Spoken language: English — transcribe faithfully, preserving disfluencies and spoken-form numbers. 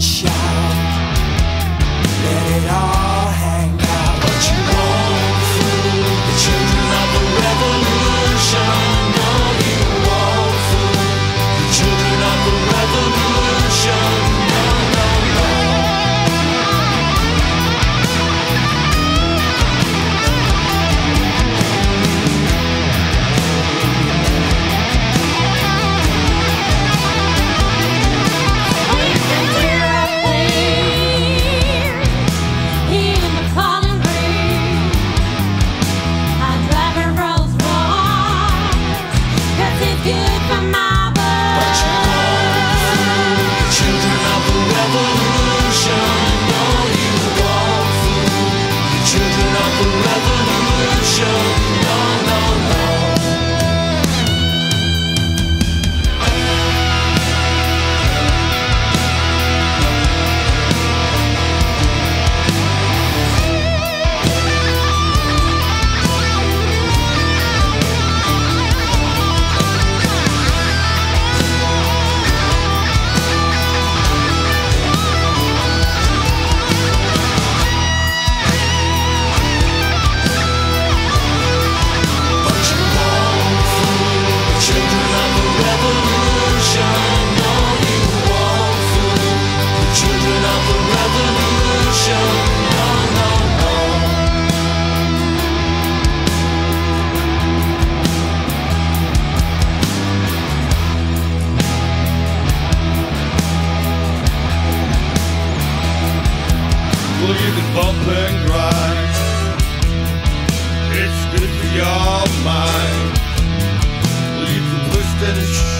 shout, let it all hang out. But you won't fool the children of the revolution. No, you won't fool the children of the revolution. No, no, no. Well, you can bump and grind. It's good for your mind. Well, you can twist and